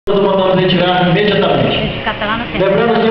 Mandamos retirar imediatamente. Esse catalão não tem. Lembrando